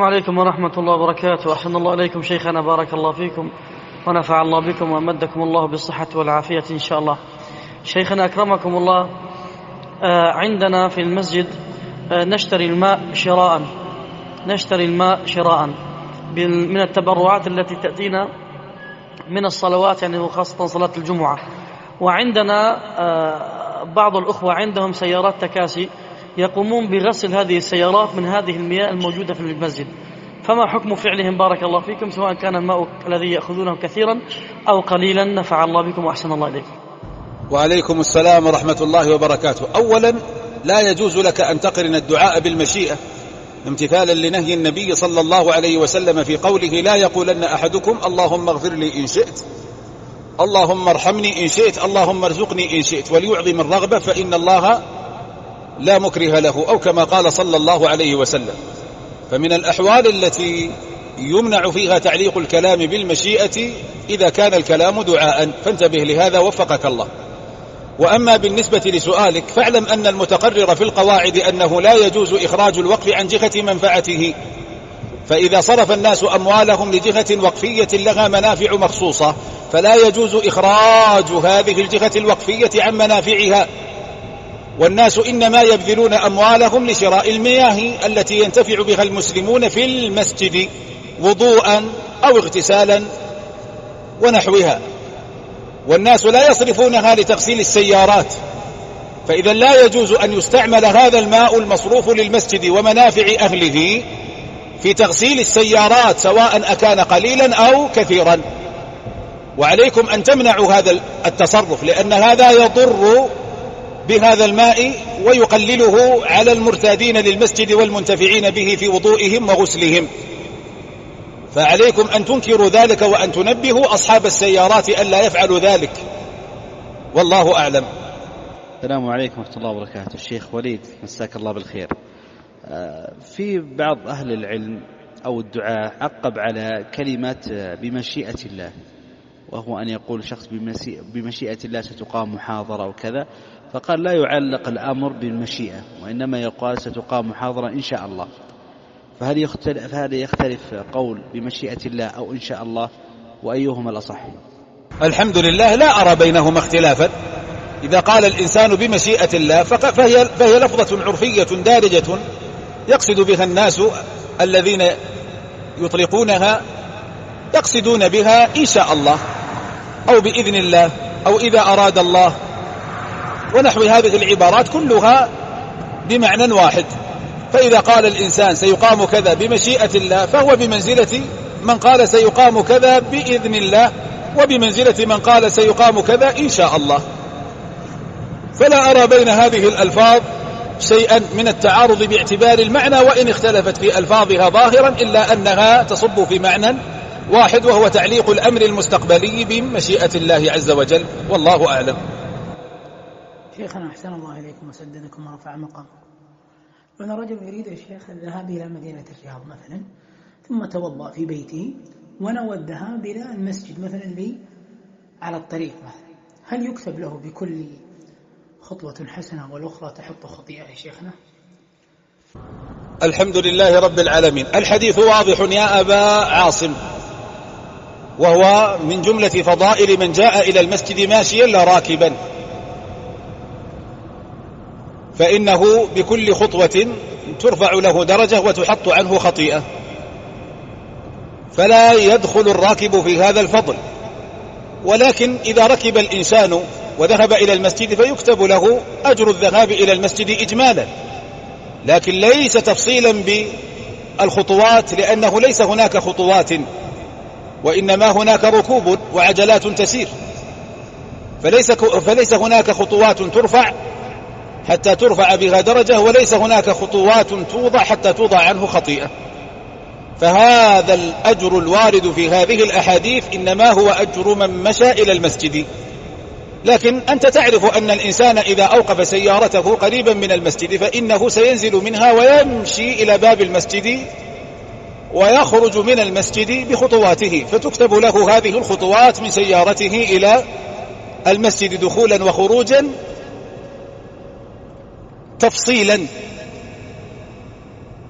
السلام عليكم ورحمة الله وبركاته. أحسن الله إليكم شيخنا، بارك الله فيكم ونفع الله بكم وأمدكم الله بالصحة والعافية إن شاء الله. شيخنا أكرمكم الله، عندنا في المسجد نشتري الماء شراء من التبرعات التي تأتينا من الصلوات، يعني وخاصة صلاة الجمعة. وعندنا بعض الأخوة عندهم سيارات تكاسي يقومون بغسل هذه السيارات من هذه المياه الموجودة في المسجد، فما حكم فعلهم بارك الله فيكم، سواء كان الماء الذي يأخذونه كثيرا أو قليلا؟ نفع الله بكم وأحسن الله إليكم. وعليكم السلام ورحمة الله وبركاته. أولا، لا يجوز لك أن تقرن الدعاء بالمشيئة امتثالا لنهي النبي صلى الله عليه وسلم في قوله: لا يقولن أحدكم اللهم اغفر لي إن شئت، اللهم ارحمني إن شئت، اللهم ارزقني إن شئت، وليعظم الرغبة فإن الله لا مكره له، أو كما قال صلى الله عليه وسلم. فمن الأحوال التي يمنع فيها تعليق الكلام بالمشيئة إذا كان الكلام دعاء، فانتبه لهذا وفقك الله. وأما بالنسبة لسؤالك، فاعلم أن المتقرر في القواعد أنه لا يجوز إخراج الوقف عن جهة منفعته، فإذا صرف الناس أموالهم لجهة وقفية لها منافع مخصوصة فلا يجوز إخراج هذه الجهة الوقفية عن منافعها. والناس إنما يبذلون أموالهم لشراء المياه التي ينتفع بها المسلمون في المسجد وضوءا أو اغتسالا ونحوها، والناس لا يصرفونها لتغسيل السيارات. فإذا لا يجوز أن يستعمل هذا الماء المصروف للمسجد ومنافع أهله في تغسيل السيارات، سواء أكان قليلا أو كثيرا. وعليكم أن تمنعوا هذا التصرف، لأن هذا يضر بهذا الماء ويقلله على المرتادين للمسجد والمنتفعين به في وضوئهم وغسلهم. فعليكم أن تنكروا ذلك وأن تنبهوا أصحاب السيارات أن لا يفعلوا ذلك، والله أعلم. السلام عليكم ورحمة الله وبركاته. الشيخ وليد مساك الله بالخير. في بعض أهل العلم أو الدعاء عقب على كلمة بمشيئة الله، وهو أن يقول شخص بمشيئة الله ستقام محاضرة وكذا، فقال لا يعلق الأمر بالمشيئة، وإنما يقال ستقام محاضرة إن شاء الله. فهل يختلف قول بمشيئة الله أو إن شاء الله، وأيهما الأصح؟ الحمد لله، لا أرى بينهما اختلافا. إذا قال الإنسان بمشيئة الله فهي لفظة عرفية دارجة يقصد بها الناس الذين يطلقونها، يقصدون بها إن شاء الله أو بإذن الله أو إذا أراد الله ونحو هذه العبارات كلها بمعنى واحد. فإذا قال الإنسان سيقام كذا بمشيئة الله فهو بمنزلة من قال سيقام كذا بإذن الله، وبمنزلة من قال سيقام كذا إن شاء الله. فلا أرى بين هذه الألفاظ شيئا من التعارض باعتبار المعنى، وإن اختلفت في ألفاظها ظاهرا إلا أنها تصب في معنى واحد، وهو تعليق الأمر المستقبلي بمشيئة الله عز وجل، والله أعلم. شيخنا أحسن الله إليكم وسددكم ورفع مقامكم. أنا رجل يريد يا شيخ الذهاب إلى مدينة الرياض مثلا، ثم توضأ في بيته ونوى الذهاب إلى المسجد مثلا على الطريق مثلا، هل يكتب له بكل خطوة حسنة والأخرى تحط خطيئة يا شيخنا؟ الحمد لله رب العالمين. الحديث واضح يا أبا عاصم، وهو من جملة فضائل من جاء إلى المسجد ماشيا لا راكبا، فإنه بكل خطوة ترفع له درجة وتحط عنه خطيئة، فلا يدخل الراكب في هذا الفضل. ولكن إذا ركب الإنسان وذهب إلى المسجد فيكتب له أجر الذهاب إلى المسجد إجمالا، لكن ليس تفصيلا بالخطوات، لأنه ليس هناك خطوات، وإنما هناك ركوب وعجلات تسير، فليس هناك خطوات ترفع حتى ترفع بها درجة، وليس هناك خطوات توضع حتى توضع عنه خطيئة. فهذا الأجر الوارد في هذه الأحاديث إنما هو أجر من مشى إلى المسجد. لكن أنت تعرف أن الإنسان إذا أوقف سيارته قريبا من المسجد فإنه سينزل منها ويمشي إلى باب المسجد ويخرج من المسجد بخطواته، فتكتب له هذه الخطوات من سيارته إلى المسجد دخولا وخروجا تفصيلا.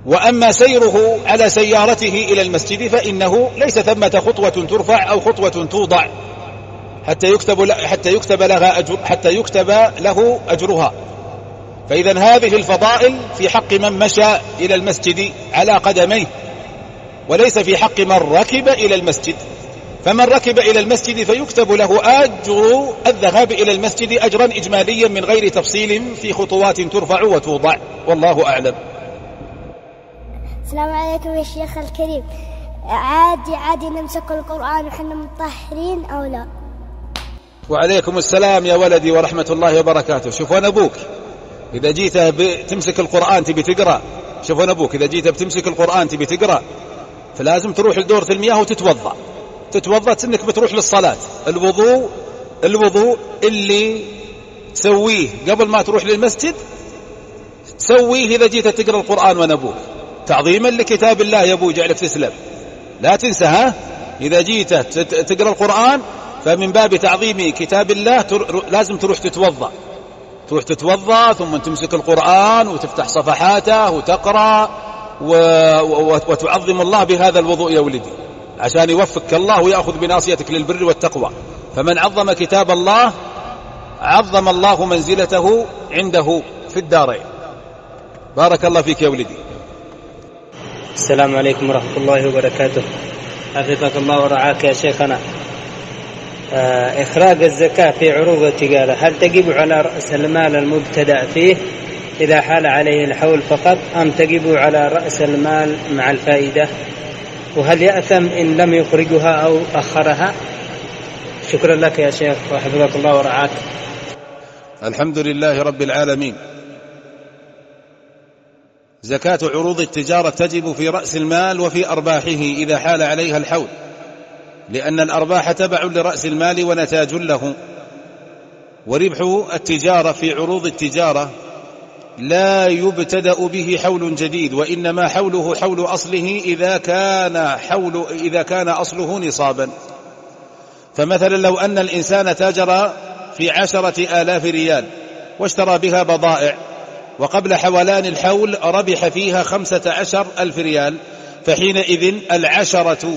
وأما سيره على سيارته إلى المسجد فإنه ليس ثمة خطوة ترفع أو خطوة توضع حتى يكتب له أجرها. فإذا هذه الفضائل في حق من مشى إلى المسجد على قدميه، وليس في حق من ركب إلى المسجد. فمن ركب إلى المسجد فيكتب له أجر الذهاب إلى المسجد أجرا إجماليا من غير تفصيل في خطوات ترفع وتوضع، والله أعلم. السلام عليكم يا شيخ الكريم، عادي نمسك القرآن وحنا مطهرين أو لا؟ وعليكم السلام يا ولدي ورحمة الله وبركاته. شوف أنا أبوك إذا جيت بتمسك القرآن تبي تقرأ، شوف أنا أبوك إذا جيت بتمسك القرآن تبي تقرأ فلازم تروح لدورة المياه وتتوضأ إنك بتروح للصلاة. الوضوء اللي تسويه قبل ما تروح للمسجد تسويه إذا جيت تقرأ القرآن وأنا أبوك، تعظيما لكتاب الله يا أبو، جعلك تسلم. لا تنسى، ها، إذا جيت تقرأ القرآن فمن باب تعظيم كتاب الله لازم تروح تتوضأ ثم تمسك القرآن وتفتح صفحاته وتقرأ وتعظم الله بهذا الوضوء يا ولدي، عشان يوفقك الله ويأخذ بناصيتك للبر والتقوى. فمن عظم كتاب الله عظم الله منزلته عنده في الدارين. بارك الله فيك يا ولدي. السلام عليكم ورحمة الله وبركاته. حفظك الله ورعاك يا شيخنا. إخراج الزكاة في عروض التجارة هل تجب على رأس المال المبتدأ فيه إذا حال عليه الحول فقط، أم تجب على رأس المال مع الفائدة؟ وهل يأثم إن لم يخرجها أو أخرها؟ شكرا لك يا شيخ وحفظك الله ورعاك. الحمد لله رب العالمين. زكاة عروض التجارة تجب في رأس المال وفي أرباحه إذا حال عليها الحول، لأن الأرباح تبع لرأس المال ونتاج له. وربح التجارة في عروض التجارة لا يبتدأ به حول جديد، وإنما حوله حول أصله إذا كان أصله نصابا. فمثلا لو أن الإنسان تاجر في 10,000 ريال واشترى بها بضائع، وقبل حولان الحول ربح فيها 15,000 ريال، فحينئذ 10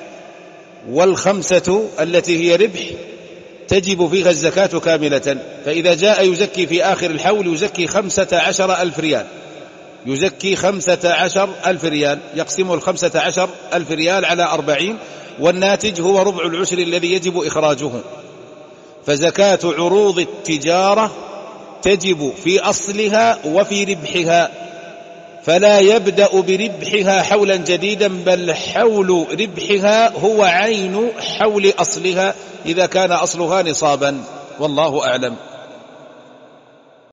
و5 التي هي ربح تجب فيها الزكاة كاملة. فإذا جاء يزكي في آخر الحول يزكي 15,000 ريال، يزكي 15,000 ريال، يقسم 15,000 ريال على 40، والناتج هو ربع العشر الذي يجب إخراجه. فزكاة عروض التجارة تجب في أصلها وفي ربحها، فلا يبدأ بربحها حولا جديدا، بل حول ربحها هو عين حول أصلها إذا كان أصلها نصابا، والله أعلم.